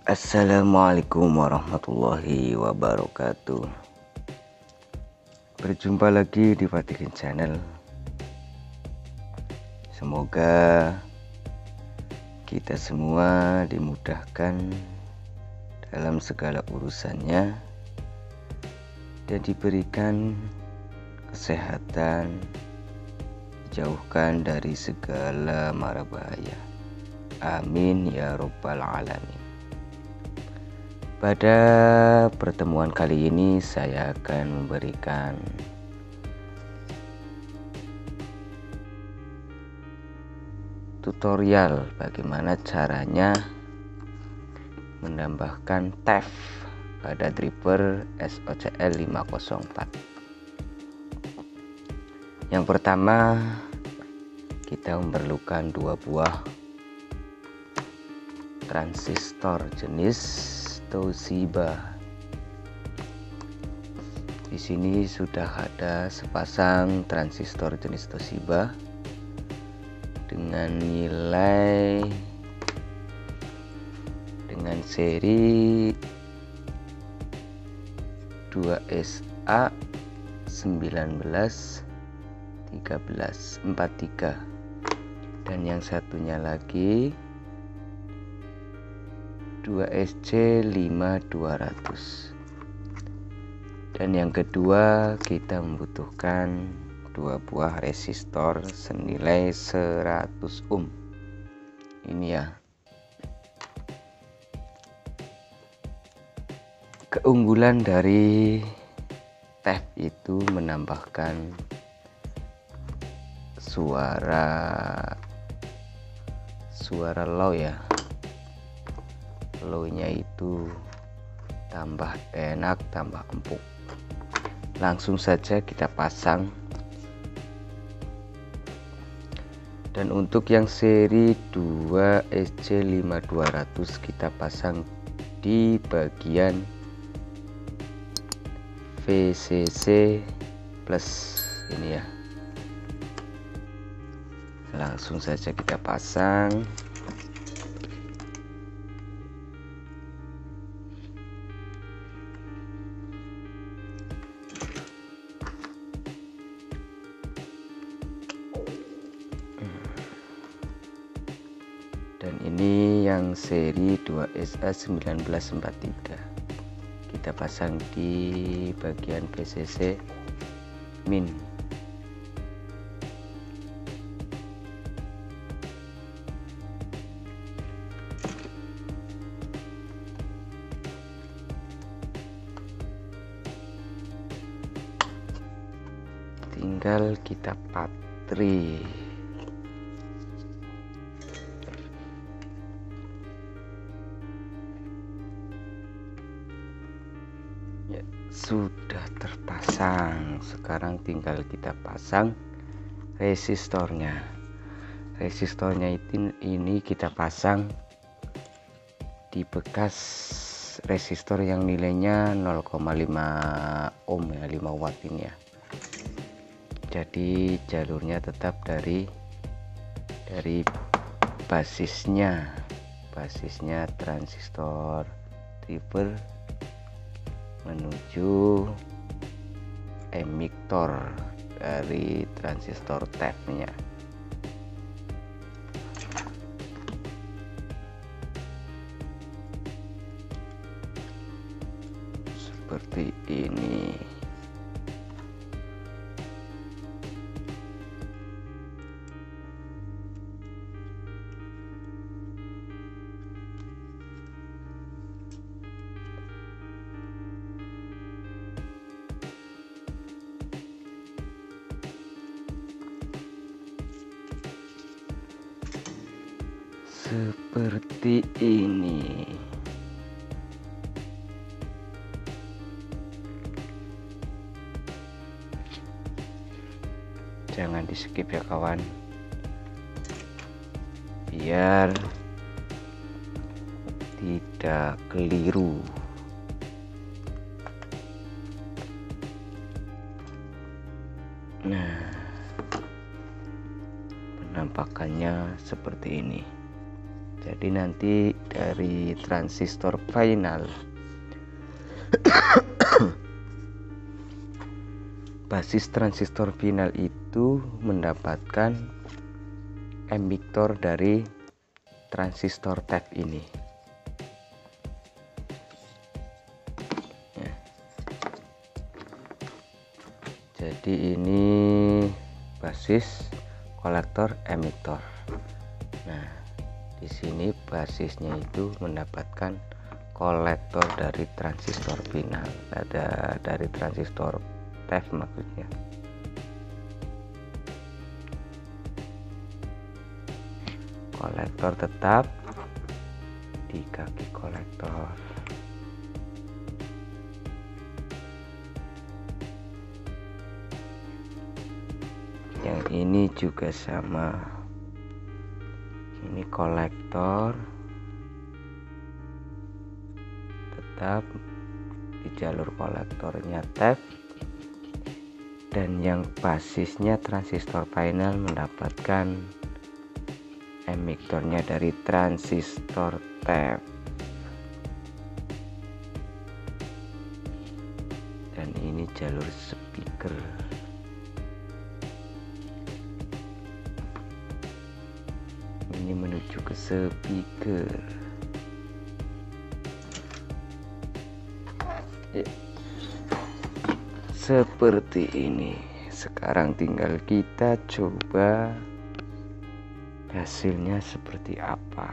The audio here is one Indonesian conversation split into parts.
Assalamualaikum warahmatullahi wabarakatuh. Berjumpa lagi di Fatihin Channel. Semoga kita semua dimudahkan dalam segala urusannya dan diberikan kesehatan, dijauhkan dari segala mara bahaya. Amin ya robbal alamin. Pada pertemuan kali ini saya akan memberikan tutorial bagaimana caranya menambahkan TEF pada driver SOCL 504. Yang pertama, kita memerlukan 2 buah transistor jenis Toshiba. Di sini sudah ada sepasang transistor jenis Toshiba dengan nilai dengan seri 2SA 191343 dan yang satunya lagi 2SC 5200. Dan yang kedua, kita membutuhkan 2 buah resistor senilai 100 ohm. Ini ya. Keunggulan dari TEF itu menambahkan suara low ya. Low-nya itu tambah enak, tambah empuk. Langsung saja kita pasang. Dan untuk yang seri 2SC5200 kita pasang di bagian VCC plus ini ya. Langsung saja kita pasang. Dan ini yang seri 2SA 1943 kita pasang di bagian VCC min. Tinggal kita patri. Ya, sudah terpasang. Sekarang tinggal kita pasang resistornya. Resistornya ini kita pasang di bekas resistor yang nilainya 0,5 ohm ya, 5 watt ini ya. Jadi jalurnya tetap dari basisnya transistor driver menuju emitor dari transistor TEF-nya. Seperti ini. Seperti ini. Jangan di skip ya kawan, biar tidak keliru. Nah, penampakannya seperti ini. Jadi nanti dari transistor final basis transistor final itu mendapatkan emitor dari transistor TEF ini. Jadi ini basis, kolektor, emitor. Nah, di sini basisnya itu mendapatkan kolektor dari transistor final, ada dari transistor TEF maksudnya. Kolektor tetap di kaki kolektor. Yang ini juga sama, ini kolektor tetap di jalur kolektornya TEF, dan yang basisnya transistor final mendapatkan emitornya dari transistor TEF. Dan ini jalur speaker. Ini menuju ke speaker. Seperti ini. Sekarang tinggal kita coba hasilnya seperti apa.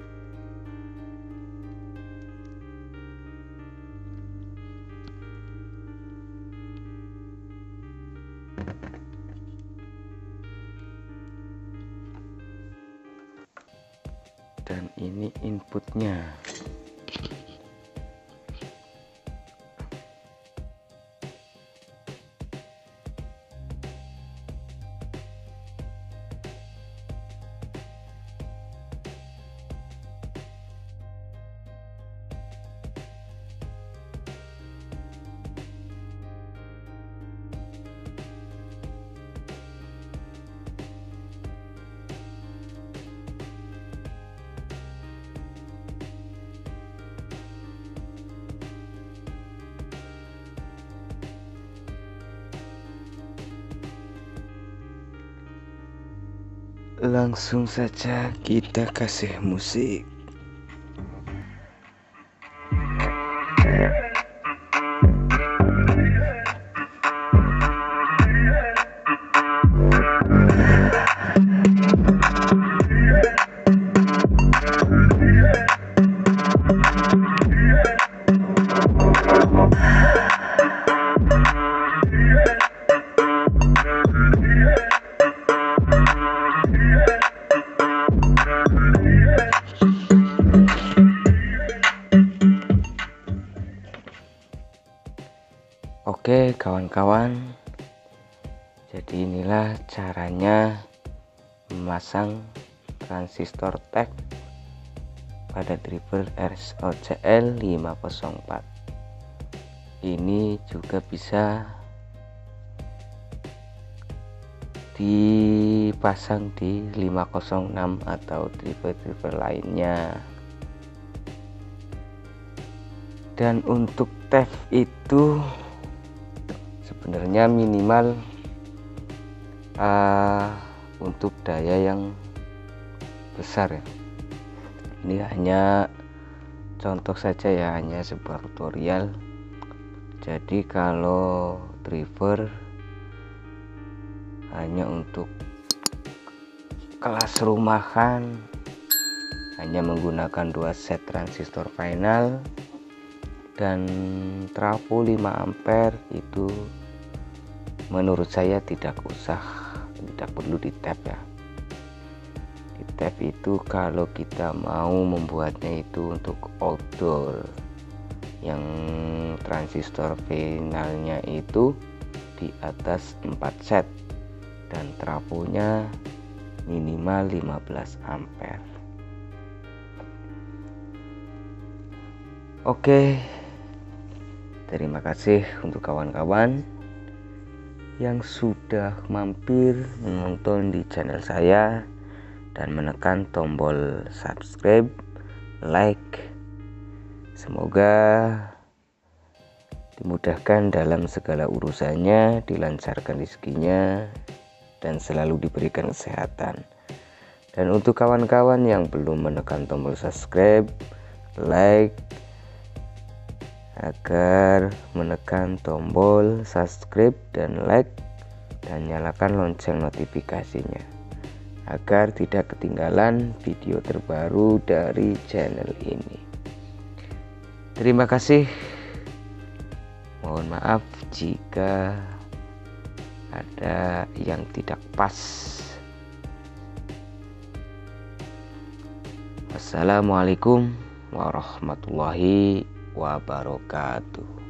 Dan ini inputnya. Langsung saja kita kasih musik. Oke kawan-kawan, jadi inilah caranya memasang transistor TEF pada driver RSOCL 504. Ini juga bisa dipasang di 506 atau driver-driver lainnya. Dan untuk TEF itu sebenarnya minimal untuk daya yang besar ya. Ini hanya contoh saja ya, hanya sebuah tutorial. Jadi kalau driver hanya untuk kelas rumahan, hanya menggunakan 2 set transistor final dan trafo 5 ampere, itu menurut saya tidak perlu di tap ya. Di tap itu kalau kita mau membuatnya itu untuk outdoor, yang transistor finalnya itu di atas 4 set dan trafonya minimal 15 ampere. Oke, terima kasih untuk kawan-kawan yang sudah mampir menonton di channel saya. dan menekan tombol subscribe, like. Semoga dimudahkan dalam segala urusannya, dilancarkan rezekinya, dan selalu diberikan kesehatan. Dan untuk kawan-kawan yang belum menekan tombol subscribe, like, agar menekan tombol subscribe dan like dan nyalakan lonceng notifikasinya agar tidak ketinggalan video terbaru dari channel ini. Terima kasih. Mohon maaf jika ada yang tidak pas. Wassalamualaikum warahmatullahi wabarakatuh.